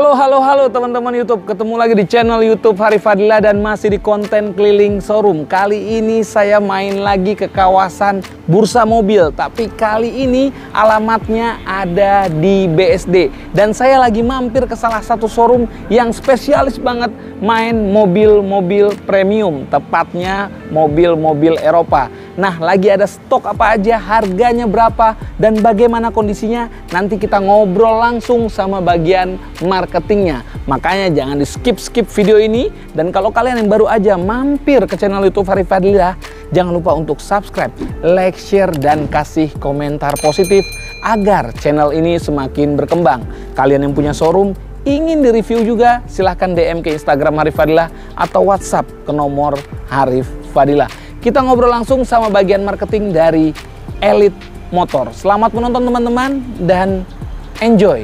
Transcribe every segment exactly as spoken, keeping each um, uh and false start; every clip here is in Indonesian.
Halo, halo, halo teman-teman YouTube. Ketemu lagi di channel YouTube Hari Fadilah dan masih di konten keliling showroom. Kali ini saya main lagi ke kawasan bursa mobil. Tapi kali ini alamatnya ada di B S D. Dan saya lagi mampir ke salah satu showroom yang spesialis banget main mobil-mobil premium. Tepatnya mobil-mobil Eropa. Nah, lagi ada stok apa aja, harganya berapa, dan bagaimana kondisinya. Nanti kita ngobrol langsung sama bagian marketingnya. Makanya jangan di skip-skip video ini. Dan kalau kalian yang baru aja mampir ke channel YouTube Hari Fadilah, jangan lupa untuk subscribe, like, share, dan kasih komentar positif agar channel ini semakin berkembang. Kalian yang punya showroom, ingin di-review juga, silahkan D M ke Instagram Hari Fadilah atau WhatsApp ke nomor Hari Fadilah. Kita ngobrol langsung sama bagian marketing dari Elite Motor. Selamat menonton teman-teman dan enjoy.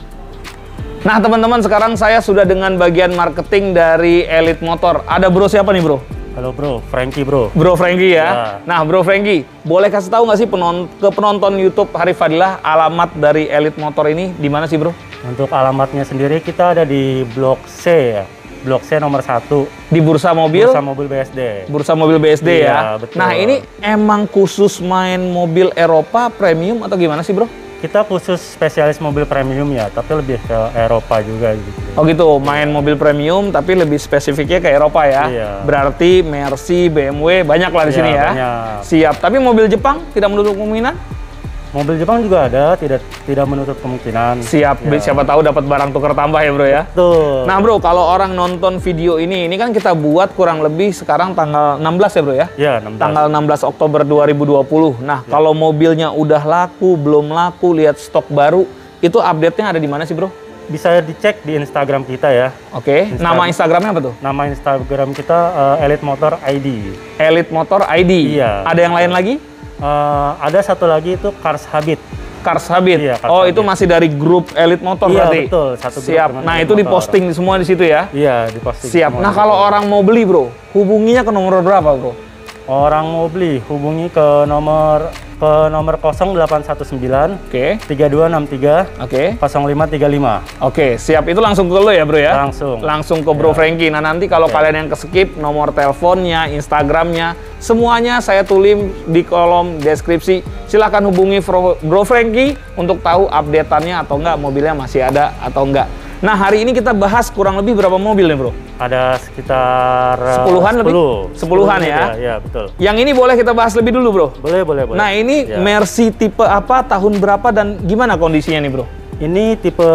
Nah teman-teman, sekarang saya sudah dengan bagian marketing dari Elite Motor. Ada bro siapa nih bro? Halo bro, Frankie bro. Bro Frankie ya? Ya. Nah bro Frankie, boleh kasih tahu nggak sih penon ke penonton YouTube Hari Fadilah alamat dari Elite Motor ini di mana sih bro? Untuk alamatnya sendiri kita ada di Blok C ya. Blok C nomor satu. Di Bursa Mobil? Bursa Mobil B S D. Bursa Mobil B S D ya? Iya, betul. Nah ini emang khusus main mobil Eropa premium atau gimana sih bro? Kita khusus spesialis mobil premium ya, tapi lebih ke Eropa juga gitu. Oh gitu, main mobil premium tapi lebih spesifiknya ke Eropa ya? Iya. Berarti Mercy, B M W, banyak lah di Iya, sini ya? banyak. Siap, tapi mobil Jepang tidak menutup kemungkinan? Mobil Jepang juga ada, tidak tidak menutup kemungkinan. Siap, Ya. siapa tahu dapat barang tuker tambah ya bro ya? Tuh. Nah bro, kalau orang nonton video ini, ini kan kita buat kurang lebih sekarang tanggal enam belas ya bro ya? Ya, enam belas. Tanggal enam belas Oktober dua ribu dua puluh. Nah, Ya. kalau mobilnya udah laku, belum laku, lihat stok baru, itu update-nya ada di mana sih bro? Bisa dicek di Instagram kita ya. Oke, Instagram. nama Instagramnya apa tuh? Nama Instagram kita uh, Elite Motor I D. Elite Motor I D. Iya. Ada yang lain lagi? Uh, ada satu lagi itu Cars Habit. Cars Habit. Iya, Cars oh, Habit. itu masih dari grup Elite Motor Iya, berarti? betul. Satu grup Siap. dengan Nah, Elite itu Motor. diposting semua di situ ya? Iya, diposting. Siap. semua Nah, di kalau situ. orang mau beli, bro, hubunginya ke nomor berapa, bro? Orang mau beli, hubungi ke nomor ke nomor nol delapan satu sembilan Oke. tiga dua enam tiga Oke. nol lima tiga lima. Oke, siap. Itu langsung ke lo ya, bro ya? Langsung. Langsung ke Bro Ya. Frankie. Nah, nanti kalau Ya. kalian yang ke-skip, nomor teleponnya, Instagramnya, semuanya saya tulis di kolom deskripsi. Silahkan hubungi Bro, Bro Frankie untuk tahu update-annya atau enggak, mobilnya masih ada atau enggak. Nah, hari ini kita bahas kurang lebih berapa mobil nih, bro? Ada sekitar uh, Sepuluhan lebih? sepuluh. Sepuluhan ya? Ya, ya, betul. Yang ini boleh kita bahas lebih dulu, bro? Boleh, boleh, boleh. Nah, ini Ya. Mercy tipe apa, tahun berapa, dan gimana kondisinya nih, bro? Ini tipe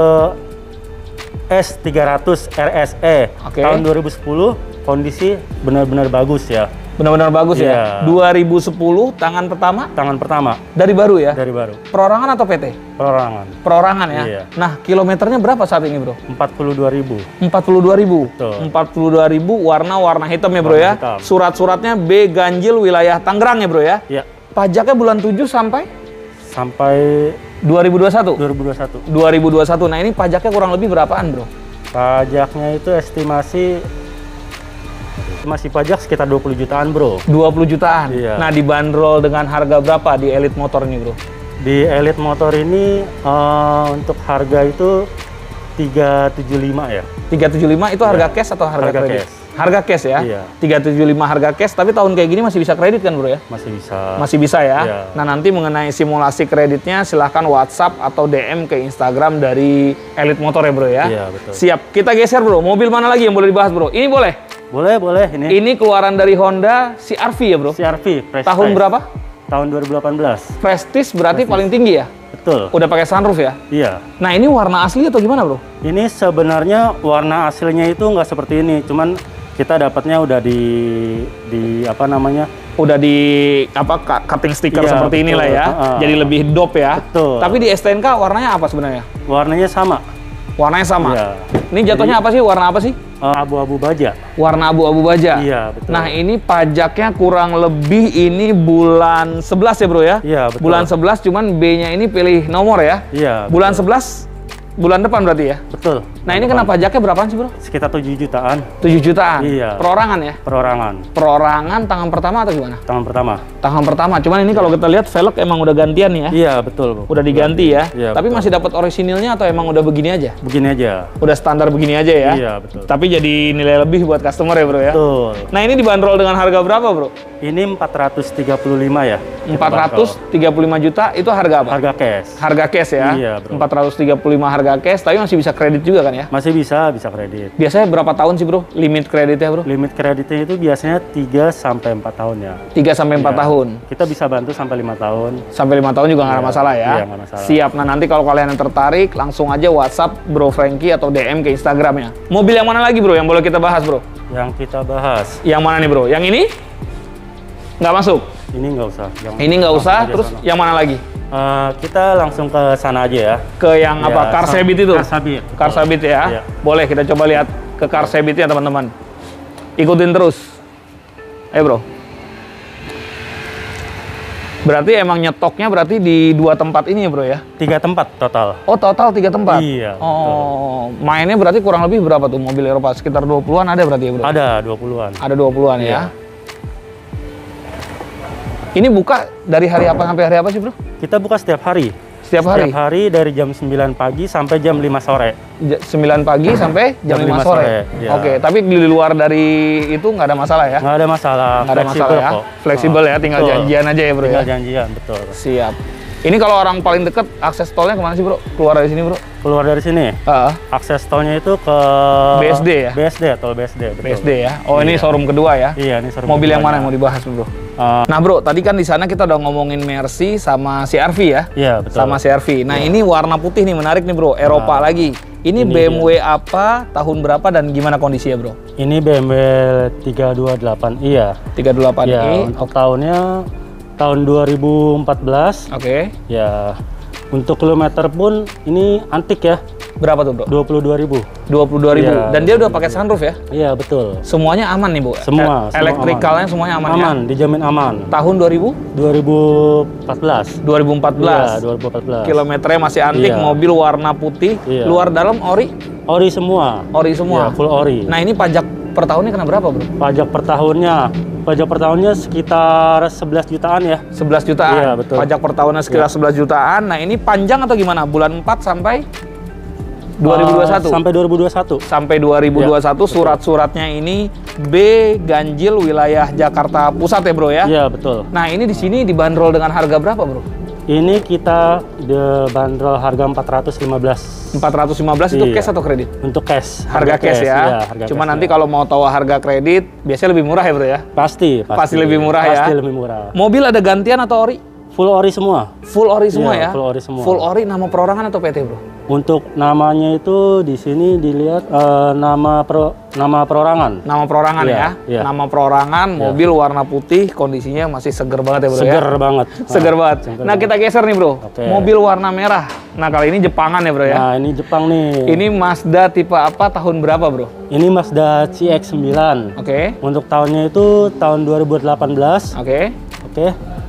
S tiga ratus R S E. Oke. Tahun dua ribu sepuluh, kondisi benar-benar bagus ya. Benar-benar bagus ya? Iya. dua ribu sepuluh, tangan pertama? Tangan pertama Dari baru ya? dari baru. Perorangan atau P T? Perorangan. Perorangan ya? Iya. Nah, kilometernya berapa saat ini, bro? empat puluh dua ribu. empat puluh dua ribu. Betul. empat puluh dua ribu, warna-warna hitam ya, bro Warna ya? hitam. Surat-suratnya B ganjil wilayah Tangerang ya, bro ya? Ya, Pajaknya bulan tujuh sampai sampai dua ribu dua puluh satu? dua ribu dua puluh satu. dua ribu dua puluh satu. Nah, ini pajaknya kurang lebih berapaan, bro? Pajaknya itu estimasi estimasi pajak sekitar dua puluh jutaan, bro. dua puluh jutaan. Iya. Nah, dibanderol dengan harga berapa di Elite Motor ini, bro? Di Elite Motor ini eh, untuk harga itu tiga tujuh lima ya. tiga tujuh lima itu harga Iya. cash atau harga, Harga kredit? cash. Harga cash ya? Iya. tiga tujuh lima harga cash, tapi tahun kayak gini masih bisa kredit kan, bro ya? Masih bisa. Masih bisa ya? Iya. Nah, nanti mengenai simulasi kreditnya silahkan WhatsApp atau D M ke Instagram dari Elite Motor ya, bro ya? Iya, betul. Siap. Kita geser, bro. Mobil mana lagi yang boleh dibahas, bro? Ini boleh? Boleh, boleh ini. Ini keluaran dari Honda C R V ya, bro? C R V Prestige. Tahun berapa? Tahun dua ribu delapan belas. Prestige berarti Prestige. paling tinggi ya? Betul. Udah pakai sunroof ya? Iya. Nah, ini warna asli atau gimana, bro? Ini sebenarnya warna aslinya itu nggak seperti ini, cuman kita dapatnya udah di di apa namanya? Udah di apa ka- cutting sticker Iya, seperti betul. inilah ya. Heeh. Jadi lebih dope ya. Betul. Tapi di S T N K warnanya apa sebenarnya? Warnanya sama. Warnanya sama. Iya. Ini jatuhnya apa sih? Warna apa sih? Eh, abu-abu baja. Warna abu-abu baja. Iya, betul. Nah, ini pajaknya kurang lebih ini bulan sebelas ya, bro ya? Iya, betul. Bulan sebelas, cuman B-nya ini pilih nomor ya. Iya. Bulan betul. sebelas bulan depan berarti ya? Betul. Nah ini kena pajaknya berapaan sih bro? Sekitar tujuh jutaan. tujuh jutaan? Iya. Perorangan ya? Perorangan. Perorangan tangan pertama atau gimana? Tangan pertama. Tangan pertama, cuman ini kalau kita lihat velg emang udah gantian ya? Iya betul bro. Udah diganti ya? Iya, tapi betul. masih dapat orisinilnya atau emang udah begini aja? Begini aja. Udah standar begini aja ya? Iya betul. Tapi jadi nilai lebih buat customer ya bro ya? Betul. Nah ini dibanderol dengan harga berapa bro? Ini empat ratus tiga puluh lima ya. empat ratus tiga puluh lima juta itu harga apa? Harga cash. Harga cash ya? Iya bro. empat ratus tiga puluh lima harga cash, tapi masih bisa kredit juga kan ya? Masih bisa, bisa kredit. Biasanya berapa tahun sih bro limit kreditnya bro? Limit kreditnya itu biasanya tiga sampai empat tahun ya. tiga sampai empat Iya. tahun. Kita bisa bantu sampai lima tahun. Sampai lima tahun juga nggak ada Iya, masalah ya? iya, nggak masalah. Siap. Nah nanti kalau kalian yang tertarik, langsung aja WhatsApp Bro Franky atau D M ke Instagramnya. Mobil yang mana lagi bro yang boleh kita bahas bro? Yang kita bahas, Yang mana nih bro? Yang ini? Nggak masuk? ini nggak usah. Yang Ini nggak langsung usah, aja terus sana. yang mana lagi? Eh, kita langsung ke sana aja ya. Ke yang Ya, apa? Karsebit itu? Karsebit. Karsebit ya? Iya. Boleh, kita coba lihat ke Karsebitnya teman-teman. Ikutin terus. Ayo bro. Berarti emang nyetoknya berarti di dua tempat ini ya bro ya? Tiga tempat total. Oh total tiga tempat? Iya, Oh, mainnya berarti kurang lebih berapa tuh mobil Eropa? Sekitar dua puluhan ada berarti ya bro? Ada dua puluhan. Ada dua puluhan Iya. ya? Ini buka dari hari apa sampai hari apa sih bro? Kita buka setiap hari. Setiap hari? Setiap hari dari jam sembilan pagi sampai jam lima sore. J- sembilan pagi sampai jam, Jam lima lima sore? sore, iya. Oke, tapi di luar dari itu nggak ada masalah ya? Nggak ada masalah. Nggak ada fleksibel masalah ya? kok. Fleksibel Oh, ya, tinggal betul. janjian aja ya bro Tinggal ya? janjian, betul. Siap. Ini kalau orang paling deket akses tolnya kemana sih bro? Keluar dari sini bro? Keluar dari sini, Ah, akses tolnya itu ke B S D ya? B S D, tol B S D. Betul. B S D ya? Oh ini Iya. showroom kedua ya? Iya, ini showroom Mobil yang mana keduanya. yang mau dibahas bro? Eh, Nah bro, tadi kan di sana kita udah ngomongin Mercy sama C R V ya? Iya, betul. Sama C R V. Nah ini warna putih nih, menarik nih bro, Eropa Nah, lagi. Ini, ini B M W apa, tahun berapa, dan gimana kondisinya bro? Ini B M W tiga dua delapan i ya. tiga dua delapan i. Ya, untuk tahunnya tahun dua ribu empat belas. Oke. Ya, untuk kilometer pun ini antik ya, Berapa tuh bro? dua puluh dua ribu. dua puluh dua ribu. Iya, Dan dia udah pakai sunroof ya? Iya, betul. Semuanya aman nih bu? Semua, E- semua Elektrikalnya semuanya aman, Aman, ya? dijamin aman. Tahun dua ribu? dua ribu empat belas. dua ribu empat belas. Iya, dua ribu empat belas. Kilometernya masih antik, Iya. mobil warna putih, Iya. luar dalam ori? Ori semua. Ori semua? Iya, full ori. Nah ini pajak per tahunnya kena berapa bro? Pajak per tahunnya, pajak per tahunnya sekitar sebelas jutaan ya. sebelas jutaan? Iya, betul. Pajak per tahunnya sekitar Iya. sebelas jutaan. Nah ini panjang atau gimana? Bulan empat sampai dua ribu dua puluh satu? Uh, sampai dua ribu dua puluh satu. Sampai dua ribu dua puluh satu, Iya, surat-suratnya ini B ganjil wilayah Jakarta Pusat ya bro ya? Iya, betul. Nah ini di sini dibanderol dengan harga berapa bro? Ini kita dibanderol harga empat ratus lima belas empat ratus lima belas itu Iya. cash atau kredit? untuk cash. Harga cash ya? Iya, harga Cuma cash, nanti ya. kalau mau tahu harga kredit, biasanya lebih murah ya bro ya? pasti, pasti Pasti lebih murah ya? Pasti lebih murah. Mobil ada gantian atau ori? Full ori semua. Full ori semua Iya, ya? full ori semua. Full ori nama perorangan atau P T bro? Untuk namanya itu di sini dilihat eh, nama pro, nama perorangan. Nama perorangan Iya, ya? iya. Nama perorangan, mobil warna putih, kondisinya masih seger banget ya bro Seger ya? banget. Seger Nah, banget. seger Nah kita geser nih bro, Oke. mobil warna merah. Nah kali ini Jepangan ya bro ya? Nah, ini Jepang nih. Ini Mazda tipe apa, tahun berapa bro? Ini Mazda C X sembilan. Oke, Untuk tahunnya itu tahun dua ribu delapan belas. oke. Oke.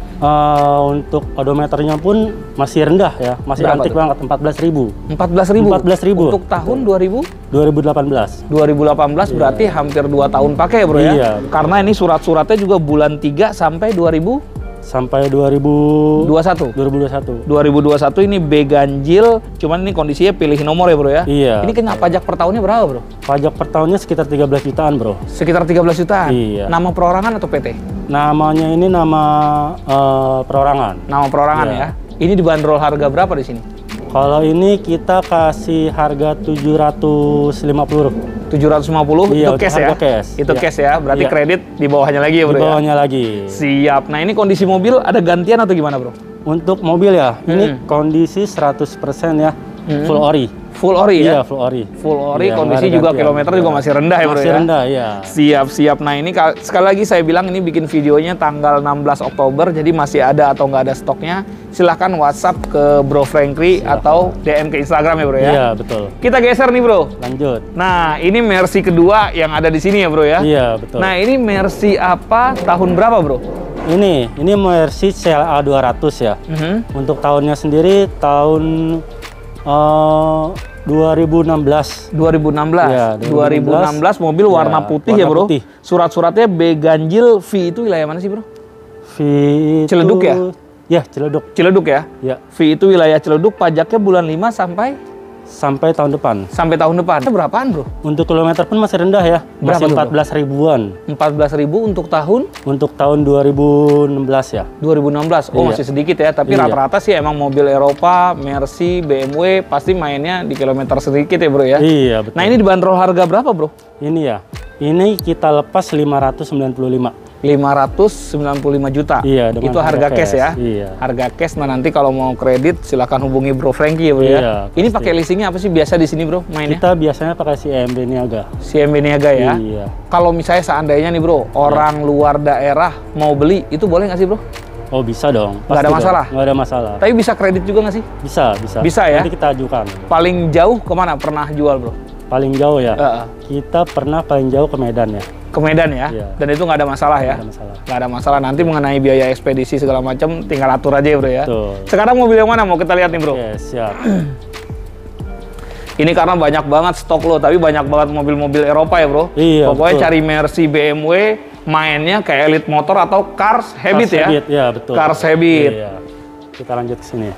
Eh, untuk odometernya pun masih rendah ya, masih Berapa antik tuh? banget, empat belas ribu. empat belas ribu? empat belas ribu. Untuk tahun dua ribu? dua ribu delapan belas. dua ribu delapan belas berarti hampir dua tahun pakai ya bro ya? Iya. Karena ini surat-suratnya juga bulan tiga sampai dua ribu Sampai dua ribu dua puluh satu. dua ribu dua puluh satu. dua ribu dua puluh satu ini B ganjil, cuman ini kondisinya pilih nomor ya bro ya? Iya. Ini kena pajak per tahunnya berapa bro? Pajak per tahunnya sekitar tiga belas jutaan, Bro. Sekitar tiga belas jutaan? Iya. Nama perorangan atau P T? Namanya ini nama eh, perorangan. Nama perorangan Iya. ya? Ini dibanderol harga berapa di sini? Kalau ini kita kasih harga tujuh ratus lima puluh. tujuh ratus lima puluh itu Iya, untuk cash ya? harga cash. Itu Iya. cash ya? Berarti Iya. kredit di bawahnya lagi ya Di bro ya? bawahnya lagi. Siap. Nah ini kondisi mobil ada gantian atau gimana bro? Untuk mobil ya, Hmm. ini kondisi seratus persen ya, Hmm. full ori. Full ori ya? Iya, full ori. Full ori, Iya, kondisi nggak ada juga gantian. kilometer juga Iya. masih rendah ya bro Masih ya? rendah, iya. Siap, siap. Nah ini kal- sekali lagi saya bilang ini bikin videonya tanggal enam belas Oktober, jadi masih ada atau nggak ada stoknya. Silahkan WhatsApp ke Bro Franky atau D M ke Instagram ya bro ya? Iya, betul. Kita geser nih bro. Lanjut. Nah ini Mercy kedua yang ada di sini ya bro ya? Iya, betul. Nah ini Mercy apa, tahun berapa bro? Ini, ini Mercy C L A dua ratus ya. Mhm. Untuk tahunnya sendiri tahun eh, dua ribu enam belas. dua ribu enam belas. Ya, dua ribu enam belas mobil ya, warna putih warna ya, Bro. Putih. Surat-suratnya B ganjil V itu wilayah mana sih, Bro? V itu... Ciledug ya? Ya, Ciledug. Ciledug ya? Ya. V itu wilayah Ciledug, pajaknya bulan lima sampai sampai tahun depan. Sampai tahun depan. Itu berapaan, Bro? Untuk kilometer pun masih rendah ya. Berapa masih tuh, empat belas ribuan. empat belas ribu untuk tahun? Untuk tahun dua ribu enam belas ya. dua ribu enam belas. Oh, iya. masih sedikit ya. Tapi Iya. rata-rata sih emang mobil Eropa, Mercy, B M W pasti mainnya di kilometer sedikit ya, Bro ya? Iya, betul. Nah, ini dibanderol harga berapa, Bro? Ini ya. Ini kita lepas lima ratus sembilan puluh lima. lima ratus sembilan puluh lima juta. Iya, dengan itu harga, harga cash, cash, ya. iya. Harga cash. Nah, nanti kalau mau kredit silakan hubungi Bro Franky ya, Bro Iya, ya. Ini pasti. pakai leasingnya apa sih biasa di sini, Bro, mainnya? Kita biasanya pakai C M B Niaga. C M B Niaga ya. Iya. Kalau misalnya seandainya nih, Bro, orang luar daerah mau beli, itu boleh nggak sih, Bro? Oh, bisa dong. Nggak ada Pasti masalah? dong. Nggak ada masalah. Tapi bisa kredit juga nggak sih? Bisa, bisa. Bisa ya? Nanti kita ajukan. Paling jauh kemana pernah jual, Bro? Paling jauh ya. Heeh. Kita pernah paling jauh ke Medan ya. Ke Medan ya? Iya. Dan itu nggak ada masalah ya? Nggak ada masalah. Nggak ada masalah. Nanti mengenai biaya ekspedisi segala macam tinggal atur aja ya, Bro ya? Betul. Sekarang mobil yang mana mau kita lihat nih, Bro? Oke, siap. Ini karena banyak banget stok lo, tapi banyak banget mobil-mobil Eropa ya, Bro. Iya, Pokoknya betul. cari Mercy, B M W, mainnya kayak Elite Motor atau Cars Habit Cars ya. Habit, ya betul. Cars Habit. Iya. Kita lanjut ke sini.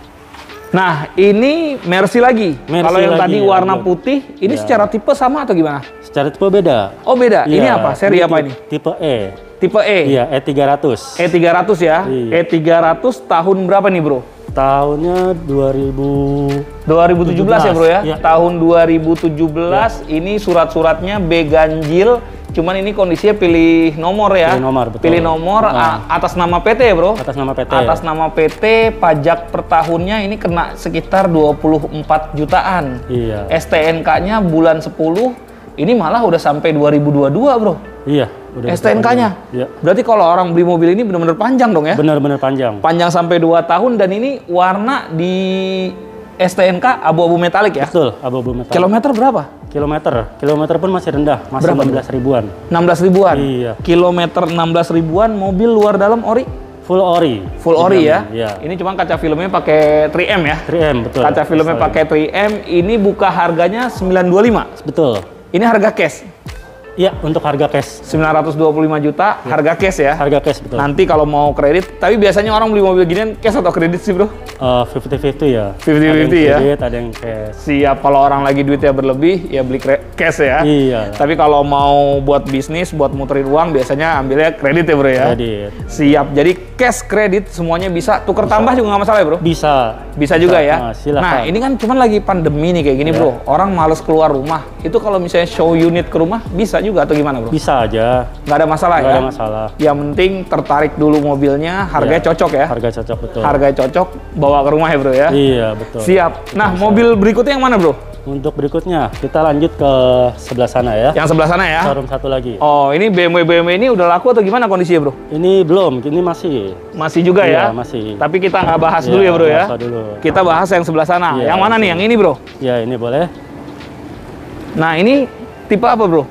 Nah, ini Mercy lagi. Mercy Kalau yang lagi, tadi ya, warna betul. putih, ini Ya. secara tipe sama atau gimana? Secara tipe beda. Oh, beda. Ini Iya, apa? Seri apa ti- ini? Tipe E. Tipe E. Iya, E tiga ratus. E tiga ratus ya. Iya. E tiga ratus tahun berapa nih, Bro? Tahunnya dua ribu dua ribu tujuh belas ya, Bro ya. Iya. Tahun dua ribu tujuh belas ini surat-suratnya B ganjil. Cuman ini kondisinya pilih nomor ya. Pilih nomor, betul. Pilih nomor Ah. a- atas nama P T ya, Bro. atas nama P T. Atas nama P T, pajak per tahunnya ini kena sekitar dua puluh empat jutaan. Iya. S T N K-nya bulan sepuluh, ini malah udah sampai dua ribu dua puluh dua, Bro. Iya. Udah S T N K-nya. Iya. Berarti kalau orang beli mobil ini benar-benar panjang dong ya? Benar-benar panjang. Panjang sampai dua tahun, dan ini warna di S T N K abu-abu metalik ya? Betul, abu-abu metal. Kilometer berapa? Kilometer. Kilometer pun masih rendah, masih Berapa, enam belas ribuan. enam belas ribuan? Iya. Kilometer enam belas ribuan, mobil luar dalam ori? Full ori. Full ori ya? Iya. Ini cuma kaca filmnya pakai tiga M ya? tiga M, betul. Kaca filmnya Sorry. pakai tiga M, ini buka harganya sembilan dua puluh lima. Betul. Ini harga cash. Iya, untuk harga cash. sembilan ratus dua puluh lima juta, harga cash ya? Harga cash, betul. Nanti kalau mau kredit, tapi biasanya orang beli mobil ginian cash atau kredit sih, Bro? Uh, fifty fifty ya. fifty Ada yang fifty ya? kredit, ada yang cash. Siap, kalau orang lagi duitnya berlebih, ya beli kre- cash ya? Iya. Tapi kalau mau buat bisnis, buat muterin uang, biasanya ambilnya kredit ya, Bro ya? Kredit. Siap, jadi cash kredit semuanya bisa. Tuker tambah juga nggak masalah ya, Bro? Bisa. Bisa juga ya? Nah, silakan. Nah, ini kan cuman lagi pandemi nih kayak gini, Ya. Bro. Orang males keluar rumah. Itu kalau misalnya show unit ke rumah, bisa juga atau gimana, Bro? Bisa aja. Nggak ada masalah Nggak ya? ada masalah. Yang penting tertarik dulu mobilnya, harganya Ya, cocok ya? Harga cocok, betul. Harganya cocok, bawa ke rumah ya, Bro ya? Iya, betul. Siap. Nah, mobil berikutnya yang mana, Bro? Untuk berikutnya, kita lanjut ke sebelah sana ya. Yang sebelah sana ya? Showroom satu lagi. Oh, ini B M W B M W ini udah laku atau gimana kondisinya, Bro? Ini belum, ini masih. Masih juga ya? Iya, masih. Tapi kita nggak bahas Iya, dulu ya, Bro ya? bahas dulu. Kita bahas yang sebelah sana. Iya, yang mana nih? Yang ini, Bro? Ya, ini boleh. Nah, ini tipe apa, Bro?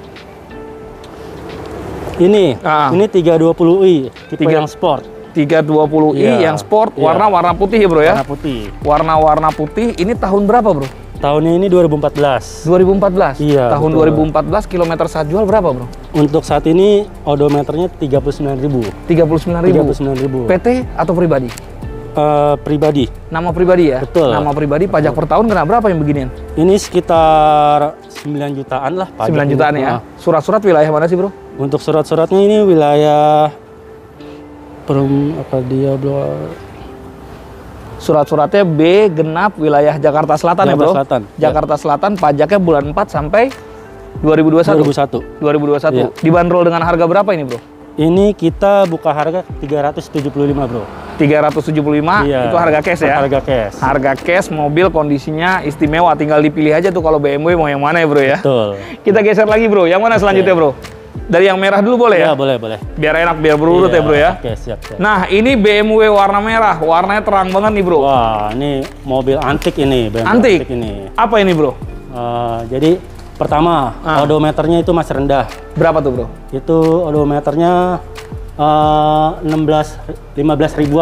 Ini, Ah. ini tiga dua puluh i, tipe Tiga- yang sport. tiga dua puluh i Iya, yang sport, iya. warna-warna putih ya, Bro ya? Warna putih. Warna-warna putih. Ini tahun berapa, Bro? Tahunnya ini dua ribu empat belas. dua ribu empat belas? Iya, Tahun betul. dua ribu empat belas, kilometer saat jual berapa, Bro? Untuk saat ini odometernya tiga puluh sembilan ribu. tiga puluh sembilan ribu. tiga puluh sembilan ribu. P T atau pribadi? Eh, pribadi. Nama pribadi ya? Betul. Nama pribadi, pajak per tahun kena berapa yang beginian? Ini sekitar sembilan jutaan lah pajak. sembilan jutaan ya? Nah, Surat-surat wilayah mana sih, Bro? untuk surat-suratnya ini wilayah Perum apa dia belum Surat-suratnya B genap wilayah Jakarta Selatan ya, Jakarta Bro? Selatan, ya. Jakarta Selatan, pajaknya bulan empat sampai dua ribu dua puluh satu. dua ribu satu. dua ribu dua puluh satu. Iya. Dibanderol dengan harga berapa ini, Bro? Ini kita buka harga tiga ratus tujuh puluh lima, Bro. tiga ratus tujuh puluh lima Iya. itu harga cash ya? Harga cash. Harga cash, mobil kondisinya istimewa, tinggal dipilih aja tuh kalau B M W mau yang mana ya, Bro ya? Betul. Kita geser lagi, Bro. Yang mana selanjutnya, Bro? Dari yang merah dulu boleh ya? Ya, boleh, boleh. Biar enak, biar berurut Iya, ya, Bro ya? Oke, siap, siap. Nah, ini B M W warna merah. Warnanya terang banget nih, Bro. Wah, ini mobil antik ini, B M W Antik? ini. Apa ini, Bro? Eh, jadi pertama, Ah. odometernya itu masih rendah. Berapa tuh, Bro? Itu odometernya eh, enam belas lima belas ribuan lah.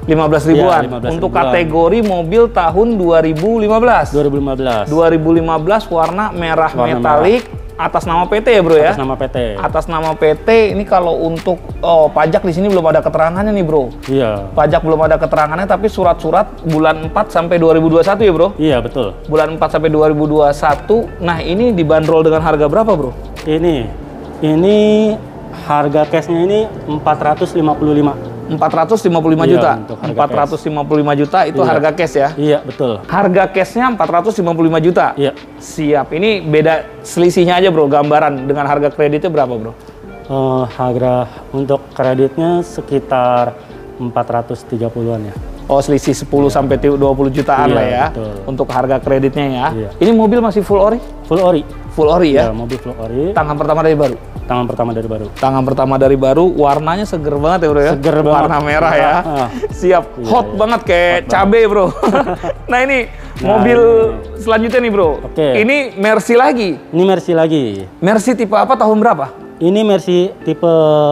lima belas ribuan. Iya, lima belas Untuk ribuan. kategori mobil tahun dua ribu lima belas. dua ribu lima belas. dua ribu lima belas warna merah Warna metalik atas nama P T ya, Bro ya? Atas nama P T. Atas nama P T. Ini kalau untuk oh, pajak di sini belum ada keterangannya nih, Bro. Iya. Pajak belum ada keterangannya, tapi surat-surat bulan empat sampai dua ribu dua puluh satu ya, Bro? Iya, betul. Bulan empat sampai dua ribu dua puluh satu. Nah, ini dibanderol dengan harga berapa, Bro? Ini ini harga cashnya ini empat ratus lima puluh lima. empat ratus lima puluh lima Iya, juta. untuk harga empat ratus lima puluh lima juta itu Iya. harga cash ya. Iya, betul. Harga cashnya empat ratus lima puluh lima juta. Iya. Siap. Ini beda selisihnya aja, Bro. Gambaran dengan harga kreditnya berapa, Bro? Eh, harga untuk kreditnya sekitar empat ratus tiga puluhan ya. Oh, selisih sepuluh sampai dua puluh jutaan Iya, lah ya. betul. Untuk harga kreditnya ya. Iya. Ini mobil masih full ori? Full ori. Full ori ya. Ya, mobil full ori. Tangan pertama dari baru. Tangan pertama dari baru. Tangan pertama dari baru, warnanya seger banget ya, Bro ya. Seger banget. Warna merah ya. Ah. Siap. Iya, Hot iya. banget kayak cabe, Bro. Nah, ini Nah, mobil ini. selanjutnya nih, Bro. Oke. Ini Mercy lagi. Ini Mercy lagi. Mercy tipe apa, tahun berapa? Ini Mercy tipe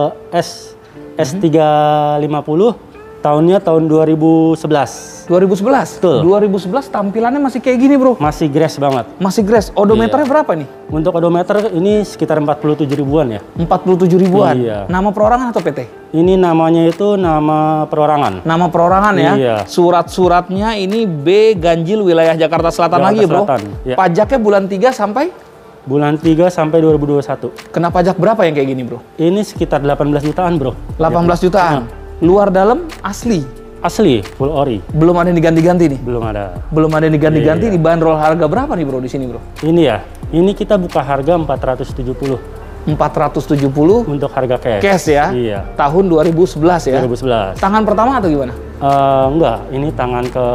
S S tiga lima puluh, tahunnya tahun dua ribu sebelas. dua ribu sebelas? Betul. dua ribu sebelas tampilannya masih kayak gini, Bro. Masih grass banget. Masih grass. Odometernya berapa nih? Untuk odometer ini sekitar empat puluh tujuh ribuan ya. empat puluh tujuh ribuan. Iya. Nama perorangan atau P T? Ini namanya itu nama perorangan. Nama perorangan ya. Iya. Surat-suratnya ini B Ganjil wilayah Jakarta Selatan Jakarta lagi ya, Bro. Selatan, iya. Pajaknya bulan tiga sampai Bulan tiga sampai dua ribu dua puluh satu. kena pajak berapa yang kayak gini, Bro? Ini sekitar delapan belas jutaan, Bro. delapan belas jutaan. Luar dalam asli. Asli, full ori. Belum ada yang diganti-ganti nih. Belum ada. Belum ada yang diganti-ganti. Iya. Dibanderol harga berapa nih, Bro, di sini, Bro? Ini ya. Ini kita buka harga empat ratus tujuh puluh empat ratus tujuh puluh untuk harga cash. cash ya. Iya. Tahun dua ribu sebelas ya. dua ribu sebelas. Tangan pertama atau gimana? Eh, enggak, ini tangan ke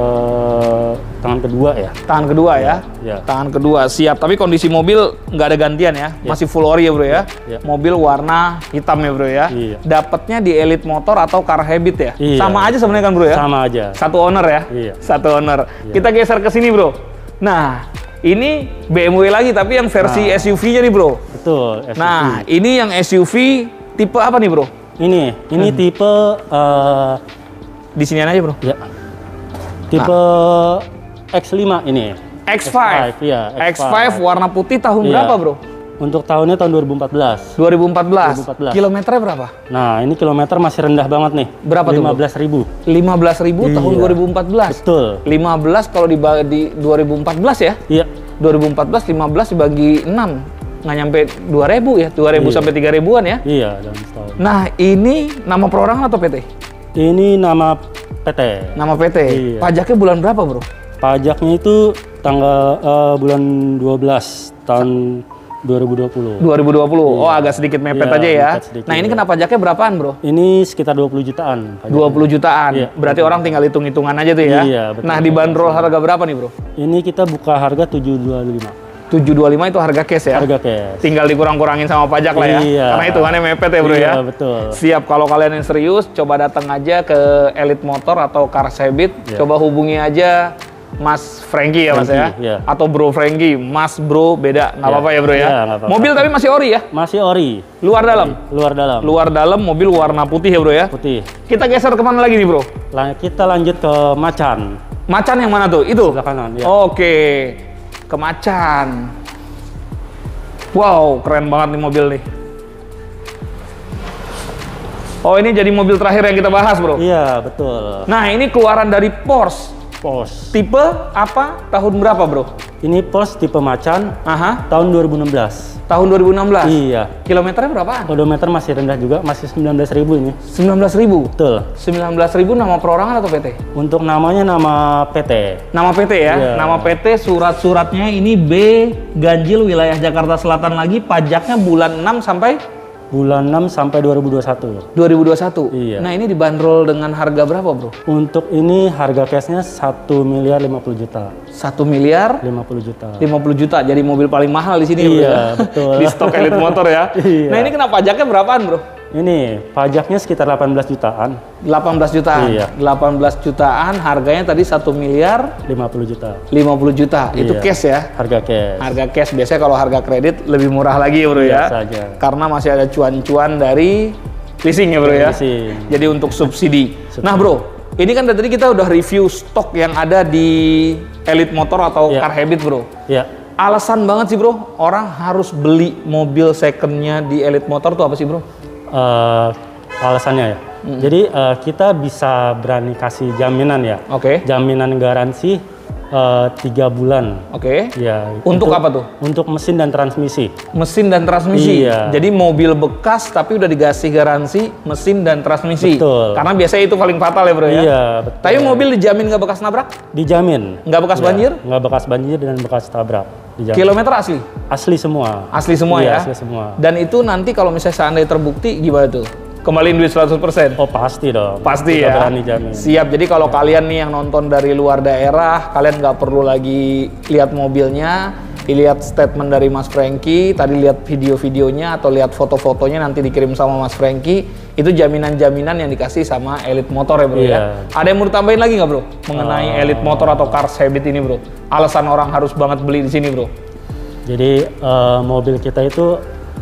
tangan kedua ya. Tangan kedua ya. Iya. Tangan kedua siap. Tapi kondisi mobil nggak ada gantian ya. Iya. Masih full ori ya, Bro ya. Iya. Mobil warna hitam ya, Bro ya. Iya. Dapatnya di Elite Motor atau Car Habit ya. Iya. Sama aja sebenarnya kan, Bro ya. Sama aja. Satu owner ya. Iya. Satu owner. Iya. Kita geser ke sini, Bro. Nah, ini B M W lagi tapi yang versi Nah. S U V-nya nih, Bro. Betul. S U V. Nah, ini yang S U V tipe apa nih, Bro? ini ini Hmm. tipe eh, Di sini aja, Bro. ya. Tipe X lima ini. X lima. Iya, X lima warna putih tahun Iya. berapa, Bro? Untuk tahunnya tahun dua ribu empat belas. dua ribu empat belas. dua ribu empat belas. Kilometernya berapa? Nah, ini kilometer masih rendah banget nih. Berapa tuh, Bro? lima belas ribu. lima belas ribu tahun Iya. dua ribu empat belas. Betul. lima belas kalau dibagi di dua ribu empat belas ya. Iya. dua ribu empat belas lima belas dibagi enam. Nggak nyampe dua ribu ya. dua ribu Iya. sampai tiga ribuan ya. Iya, dalam setahun. Nah, ini nama perorangan atau P T? Ini nama P T. Nama P T. Iya. Pajaknya bulan berapa, Bro? Pajaknya itu tanggal eh, bulan dua belas tahun dua ribu dua puluh. dua ribu dua puluh. Iya. Oh, agak sedikit mepet Iya, aja ya. mepet sedikit, Nah, ini ya. kena pajaknya berapaan, Bro? Ini sekitar dua puluh jutaan. pajaknya. dua puluh jutaan. Iya. Berarti orang tinggal hitung-hitungan aja tuh ya. Iya, betul. Nah, dibanderol harga berapa nih, Bro? Ini kita buka harga tujuh ratus dua puluh lima. tujuh ratus dua puluh lima itu harga cash ya. Harga cash. Tinggal dikurang-kurangin sama pajak lah ya. Iya. Karena hitungannya mepet ya, Bro Iya, ya. betul. Siap, kalau kalian yang serius, coba datang aja ke Elite Motor atau Car Habit. Iya. Coba hubungi aja Mas Franky ya, Mas ya. Franky, iya. Atau Bro Franky, Mas Bro beda, nggak Iya. apa-apa ya, Bro ya. Iya, nggak apa-apa. Mobil tapi masih ori ya. Masih ori. Luar dalam. Luar dalam. Luar dalam mobil warna putih ya, Bro ya. Putih. Kita geser kemana lagi nih, Bro? Lang- kita lanjut ke Macan. Macan yang mana tuh? Itu? Sebelah kanan, ya. Oke, ke Macan. Wow, keren banget nih mobil nih. Oh, ini jadi mobil terakhir yang kita bahas, Bro. Iya, betul. Nah, ini keluaran dari Porsche. Porsche. Tipe apa? Tahun berapa, Bro? Ini Porsche tipe Macan Aha, tahun dua ribu enam belas. tahun dua ribu enam belas. Iya. Kilometernya berapaan? Odometer masih rendah juga, masih sembilan belas ribu ini. sembilan belas ribu. Betul. sembilan belas ribu nama perorangan atau P T? Untuk namanya nama P T. Nama P T ya. Iya. Nama P T, surat-suratnya ini B Ganjil wilayah Jakarta Selatan lagi, pajaknya bulan enam sampai Bulan enam sampai dua ribu dua puluh satu. dua ribu dua puluh satu. Iya. Nah, ini dibanderol dengan harga berapa, Bro? Untuk ini harga cashnya satu miliar lima puluh juta. satu miliar lima puluh juta. lima puluh juta. Jadi mobil paling mahal di sini, Bro. Iya, ya? betul. Di stok Elite Motor ya. Iya. Nah, ini kena pajaknya berapaan, Bro? Ini pajaknya sekitar delapan belas jutaan. delapan belas jutaan. Iya. delapan belas jutaan, harganya tadi satu miliar lima puluh juta. lima puluh juta. Itu Iya. cash ya. Harga cash. Harga cash. Biasanya kalau harga kredit lebih murah lagi, Bro ya. Biasa aja. Karena masih ada cuan-cuan dari leasing ya, Bro ya. Leasing. Jadi untuk subsidi. Subsidi. Nah, Bro, Ini kan tadi kita udah review stok yang ada di Elite Motor atau Ya. Car Habit, bro. Ya. Alasan banget sih, bro, orang harus beli mobil secondnya di Elite Motor tuh apa sih, bro? Uh, alasannya ya. Hmm. Jadi uh, kita bisa berani kasih jaminan ya. Oke. Okay. Jaminan garansi uh, tiga bulan. Oke. Okay. Ya. Untuk, untuk apa tuh? Untuk mesin dan transmisi. Mesin dan transmisi. Iya. Jadi mobil bekas tapi udah dikasih garansi mesin dan transmisi. Betul. Karena biasanya itu paling fatal ya, bro ya. Iya, betul. Tapi mobil dijamin nggak bekas nabrak? Dijamin. Nggak bekas ya, banjir? Nggak bekas banjir dan bekas tabrak. Dijamin. Kilometer asli? Asli semua. Asli semua iya, ya? Asli semua. Dan itu nanti kalau misalnya seandainya terbukti gimana tuh? Kembaliin duit seratus persen? Oh pasti dong. Pasti kita ya? berani jamin. Siap, jadi kalau ya. Kalian nih yang nonton dari luar daerah, kalian nggak perlu lagi lihat mobilnya, lihat statement dari Mas Franky, tadi lihat video-videonya atau lihat foto-fotonya nanti dikirim sama Mas Franky, itu jaminan-jaminan yang dikasih sama Elite Motor ya, bro. Iya. Ya. Ada yang mau ditambahin lagi nggak, bro, mengenai uh, Elite Motor atau Car Habit ini, bro? Alasan orang harus banget beli di sini, bro. Jadi uh, mobil kita itu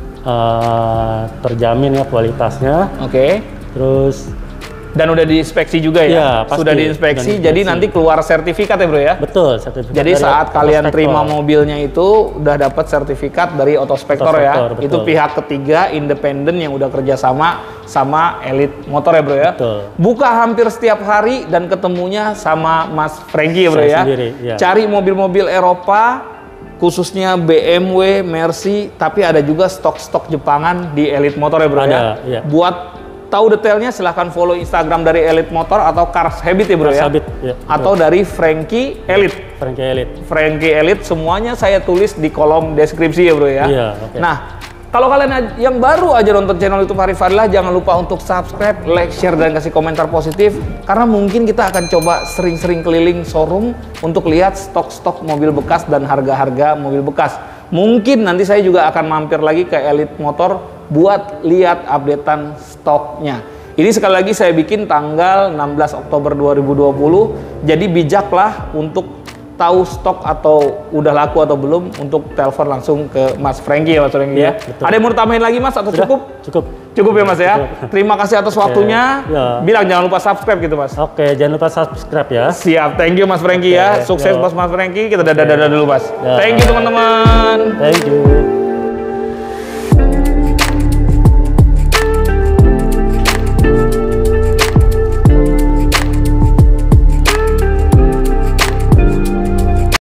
uh, terjamin ya kualitasnya. Oke. Okay. Terus dan udah diinspeksi juga ya? Ya pasti. Sudah diinspeksi, jadi nanti keluar sertifikat ya, bro ya? Betul, sertifikat. Jadi saat kalian terima mobilnya itu udah dapat sertifikat dari Autospektor ya? Betul. Itu pihak ketiga independen yang udah kerjasama sama Elite Motor ya, bro ya? Betul. Buka hampir setiap hari dan ketemunya sama Mas Franky ya, bro. Saya ya? Sendiri, ya. Cari mobil-mobil Eropa, khususnya B M W, Mercy, tapi ada juga stok-stok Jepangan di Elite Motor ya, bro. Ada, ya? Iya. Buat tahu detailnya silahkan follow Instagram dari Elite Motor atau Car Habit ya, bro. Car ya? Habit, ya. Atau ya. Dari Franky Elite. Franky Elite. Franky Elite, semuanya saya tulis di kolom deskripsi ya, bro ya. Iya, okay. Nah, kalau kalian yang baru aja nonton channel YouTube Arif Fadilah, jangan lupa untuk subscribe, like, share, dan kasih komentar positif. Karena mungkin kita akan coba sering-sering keliling showroom untuk lihat stok-stok mobil bekas dan harga-harga mobil bekas. Mungkin nanti saya juga akan mampir lagi ke Elite Motor buat lihat updatean stoknya. Ini sekali lagi saya bikin tanggal enam belas Oktober dua ribu dua puluh. Jadi bijaklah untuk tahu stok atau udah laku atau belum, untuk telepon langsung ke Mas Franky ya, Mas Franky ya. Betul. Ada yang mau tambahin lagi, Mas, atau Sudah, cukup? Cukup. Cukup ya, Mas ya. Cukup. Terima kasih atas waktunya. Ya. Bilang jangan lupa subscribe gitu, Mas. Oke, jangan lupa subscribe ya. Siap. Thank you, Mas Franky ya. Sukses, Yo. Bos Mas Franky. Kita dadah-dadah dulu, Mas. Ya. Thank you, teman-teman. Thank you.